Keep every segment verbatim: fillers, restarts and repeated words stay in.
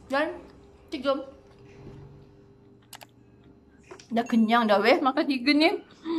Dan tiga. Dah kenyang dah weh makan tiga ni.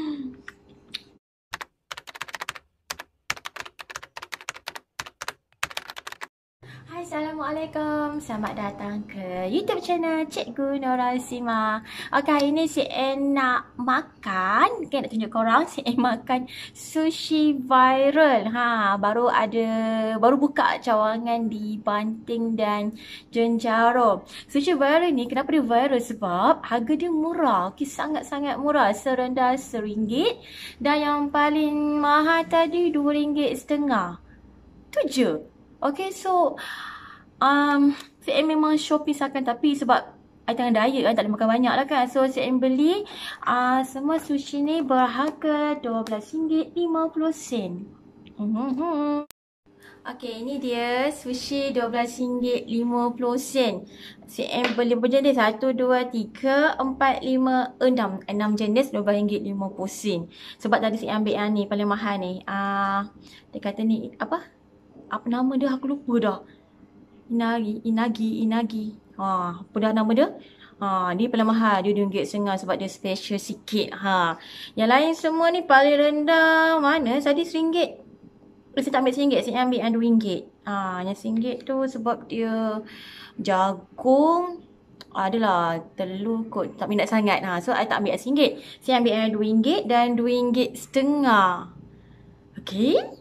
Hai, Assalamualaikum. Selamat datang ke YouTube channel Cikgu Nora Sima. Okay, hari ni si En nak makan. Okay, nak tunjuk korang. Si En makan sushi viral. Ha, baru ada, baru buka cawangan di Banting dan Jenjaro. Sushi viral ni, kenapa dia viral? Sebab harga dia murah. Okay, sangat-sangat murah. Serendah seringgit. Dan yang paling mahal tadi dua ringgit setengah. Tu je. Okay, so um, si En memang shopping sakan, tapi sebab I tengah diet kan, tak boleh makan banyak lah kan. So si En beli uh, semua sushi ni berharga dua belas ringgit lima puluh sen. Hmm. Okay, ini dia sushi dua belas ringgit lima puluh sen. Si En beli berjenis satu, dua, tiga, empat, lima, enam. enam jenis dua belas ringgit lima puluh sen. Sebab tadi si En ambil yang ni paling mahal ni. Uh, dia kata ni apa? Apa nama dia? Aku lupa dah. Inagi, Inagi, Inagi. Ha, apa dah nama dia? Ha, dia paling mahal. Dia dua ringgit setengah sebab dia special sikit. Ha. Yang lain semua ni paling rendah. Mana? Tadi seringgit. Saya tak ambil seringgit. Saya ambil yang dua ringgit. Ha, yang seringgit tu sebab dia jagung. Adalah telur kot. Tak minat sangat. Ha, so, I tak ambil yang seringgit. Saya ambil yang dua ringgit dan dua ringgit setengah. Okay.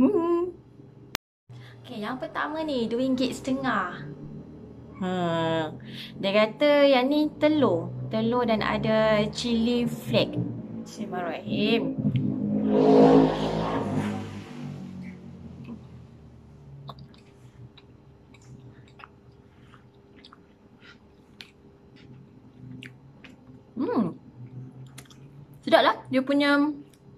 Okay, yang pertama ni dua ringgit setengah. Hmm. Dia kata yang ni telur. Telur dan ada chili flake. Bismillahirrahmanirrahim. Hmm. Sedap lah. Dia punya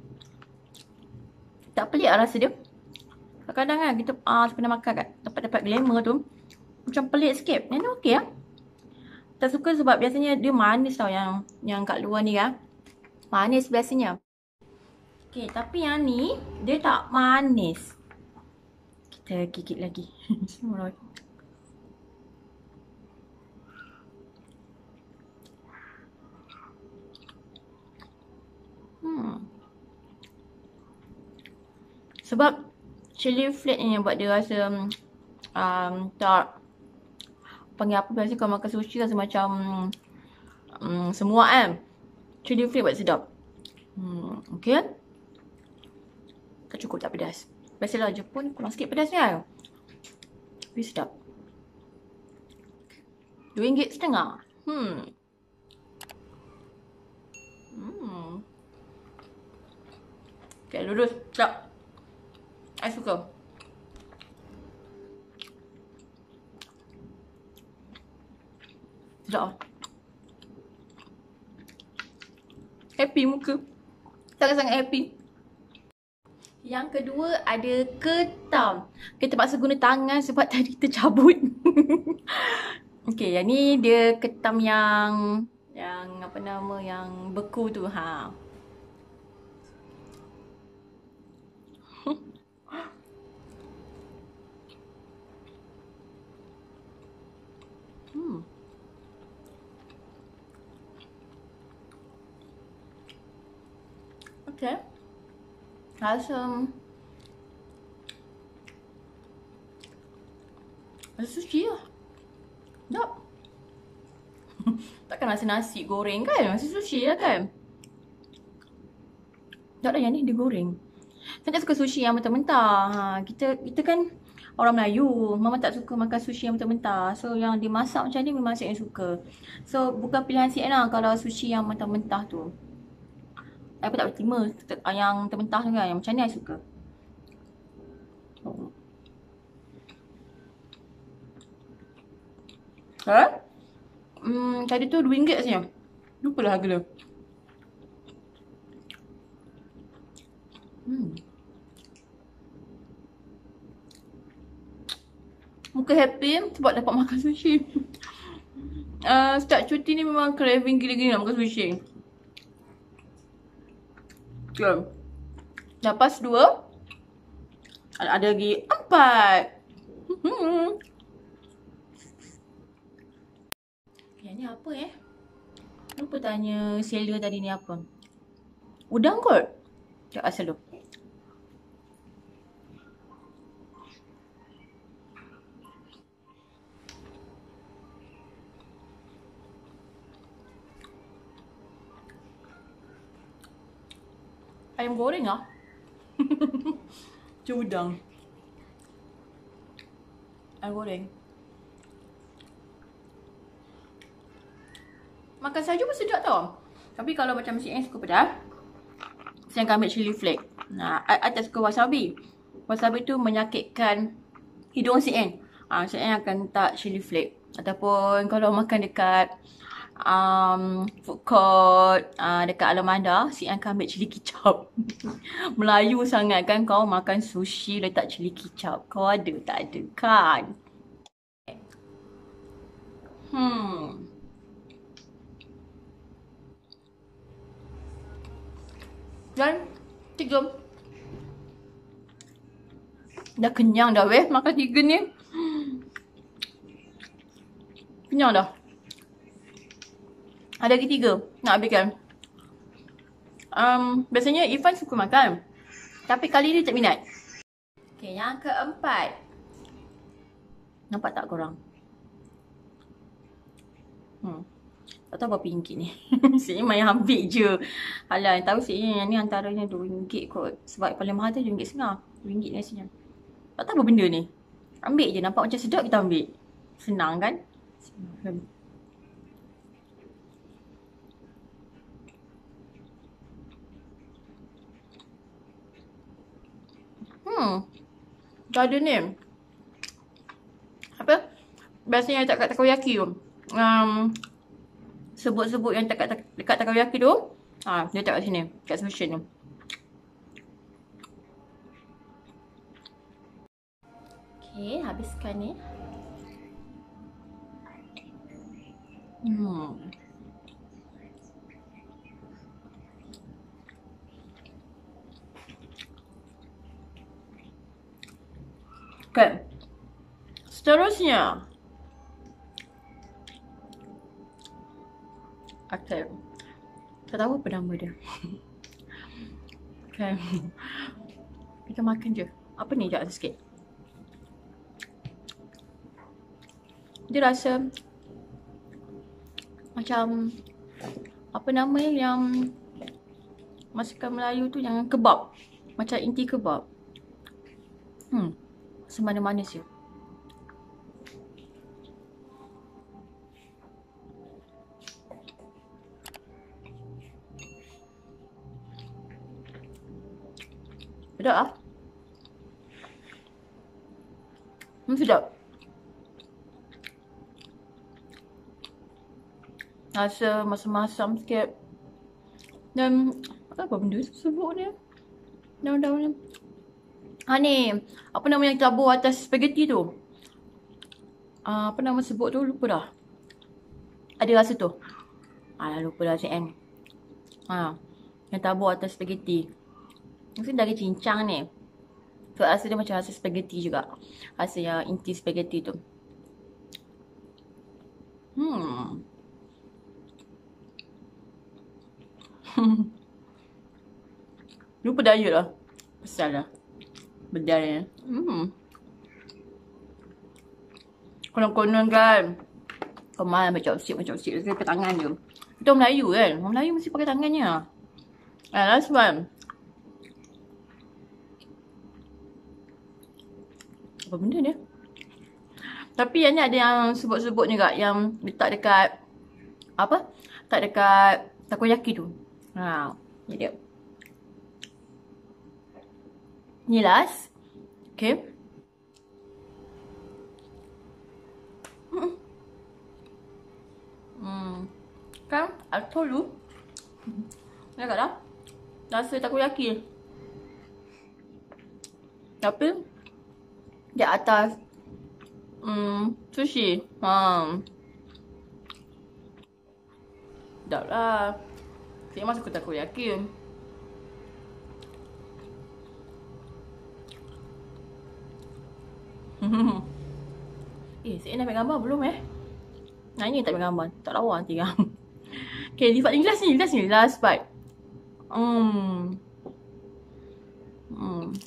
tak pelik lah rasa dia. Kadang-kadang kan kita uh, pernah makan kat tempat-tempat glamour tu macam pelik sikit. Yang ni okey lah. Tak suka sebab biasanya dia manis tau yang yang kat luar ni kan. Manis biasanya. Okey, tapi yang ni dia tak manis. Kita gigit lagi. hmm. Sebab chili flake ni yang buat dia rasa um, tak panggil apa, biasa kalau makan sushi rasa macam um, semua kan. Chili flake buat sedap. Hmm, okay. Tak cukup, tak pedas. Biasalah Jepun kurang sikit pedas ni kan. Tapi sedap. Dua ringgit setengah. Hmm. Hmm. Okay, lurus. Sedap. I suka. Sedap. Happy muka. Sangat-sangat happy. Yang kedua ada ketam. Kita terpaksa guna tangan sebab tadi tercabut. Okay, yang ni dia ketam yang yang apa nama, yang beku tu. Ha. Hmm. Okay. Rasa Rasa sushi lah. Sedap. Takkan rasa nasi goreng kan? Rasa sushi lah kan? Tak ada, yang ni dia goreng. Saya tak suka sushi yang mentah-mentah. Ha, kita kita kan orang Melayu, mama tak suka makan sushi yang mentah-mentah. So yang dimasak macam ni memang saya suka. So bukan pilihan si En lah kalau sushi yang mentah-mentah tu. Saya pun tak boleh terima yang mentah-mentah tu kan. Yang macam ni saya suka. Oh. Ha? Hmm, tadi tu dua ringgit saja. Lupa lah harga dia. Hmm. Muka happy sebab dapat makan sushi. Uh, start cuti ni memang craving gila-gila nak makan sushi. Okay. Lepas dua, ada lagi empat. Ni apa eh? Lupa tanya seller tadi ni apa. Udang kot? Sekejap asal dulu. Ayam goreng lah. Macam udang. Ayam goreng. Makan saja pun sedap tau. Tapi kalau macam si Eng suka pedas, saya akan ambil chili flake. Nah, I tak suka wasabi. Wasabi tu menyakitkan hidung si Eng. Ah, si Eng akan letak chili flake. Ataupun kalau makan dekat um, food court, uh, dekat Alamanda, si Eng akan ambil cili kicap. Melayu sangat kan kau makan sushi letak cili kicap. Kau ada tak ada kan? Hmm. Dan tiga. Dah kenyang dah weh makan tiga ni. Kenyang dah. Ada lagi tiga nak habiskan. Um, biasanya Irfan suka makan. Tapi kali ni tak minat. Okay, yang keempat. Nampak tak korang? Hmm. Tak tahu berapa ringgit ni. Sebenarnya main ambil je. Alah, tahu sebenarnya yang ni antaranya dua ringgit kot. Sebab paling mahal tu dua ringgit setengah. dua ringgit nasinya. Tak tahu apa benda ni. Ambil je, nampak macam sedap kita ambil. Senang kan? Senang. Hmm. Garden ni. Apa? Biasanya dekat takoyaki tu. Um, sebut-sebut yang dekat, dekat takoyaki tu. Ha, dia letak kat sini. Kat solution tu. Okay, habiskan ni. Hmm. Okay. Seterusnya. Okay. Tak tahu apa nama dia. Okay. Kita makan je. Apa ni? Sekejap sikit. Dia rasa macam apa nama yang masakan Melayu tu yang kebab. Macam inti kebab. Hmm. Semanis-manis je. Sedap lah. Hmm, sedap. Rasa masam-masam sikit. Dan apa benda sebut ni? Daun-daun ni. Ha ni, apa nama yang tabur atas spaghetti tu? Uh, apa nama sebut tu? Lupa dah. Ada rasa tu. Alah, lupa dah C N. Ha, yang tabur atas spaghetti. Mesti dari cincang ni. So, rasa dia macam rasa spaghetti juga. Rasa yang inti spaghetti tu. Hmm. Lupa diet lah. Pasal lah. Bedal ni. Hmm. Konon-konon kan. Kau main ambil chopstick, ambil chopstick. Dia pakai tangan je. Kita orang Melayu kan. Orang Melayu mesti pakai tangannya. Ah, last one. Apa benda ni? Tapi yang ni ada yang sebut-sebut juga. Yang letak dekat apa? Letak dekat takoyaki tu. Ha, ni dia. Ni last. Okay. Hmm. Hmm. Kan? I told you. Nampak dah? Rasa takoyaki. Tapi di atas hmm, sushi. Ha. Sedap lah. Saya masuk ke takoyaki. Eh, saya nak ambil gambar belum eh? Nah, ini tak ambil gambar. Tak lawa nanti kan. Okay, lipat ni last ni. Last ni. Last bite. Hmm. Hmm.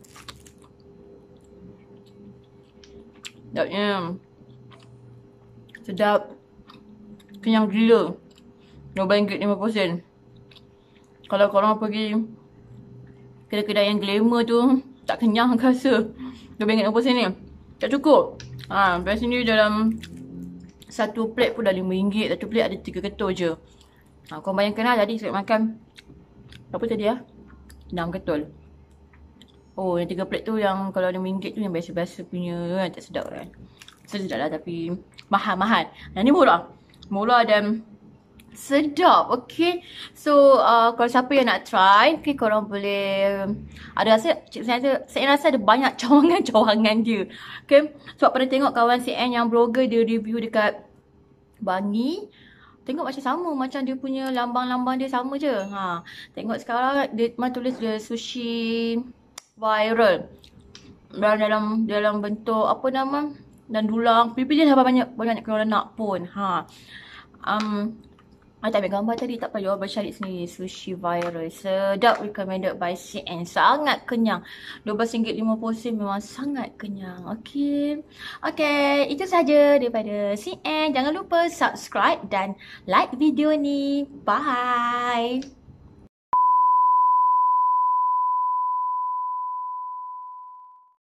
Sedapnya. Sedap. Kenyang gila. dua belas ringgit lima pulusen sen. Kalau korang pergi kedai-kedai yang glamour tu, tak kenyang rasa. dua belas ringgit lima pulusen sen ni. Tak cukup. Ha, dari sini dalam satu plate pun dah lima ringgit. Satu plate ada tiga ketul je. Ha, korang bayangkan lah, jadi saya makan apa tadi lah? enam ketul. Oh, yang tiga plate tu yang kalau lima ringgit tu yang biasa-biasa punya kan, tak sedap kan. Sedap lah tapi mahal-mahal. Yang ni murah. Murah dan sedap. Okay. So, uh, kalau siapa yang nak try, okay, korang boleh. Ada rasa, saya rasa, saya rasa ada banyak cawangan-cawangan dia. Okay. Sebab pernah tengok kawan C N yang blogger dia review dekat Bangi. Tengok macam sama. Macam dia punya lambang-lambang dia sama je. Ha. Tengok sekarang dia mana tulis dia sushi viral. Dan dalam dalam bentuk apa nama? Dan dulang. Pilih dia banyak banyak kalau nak pun. Ha. Um, I tak ambil gambar tadi, tak payah abang cari sendiri. Sushi viral. Sedap, recommended by C N. Sangat kenyang. dua belas ringgit lima pulusen sen memang sangat kenyang. Okay. Okay, itu sahaja daripada C N. Jangan lupa subscribe dan like video ni. Bye.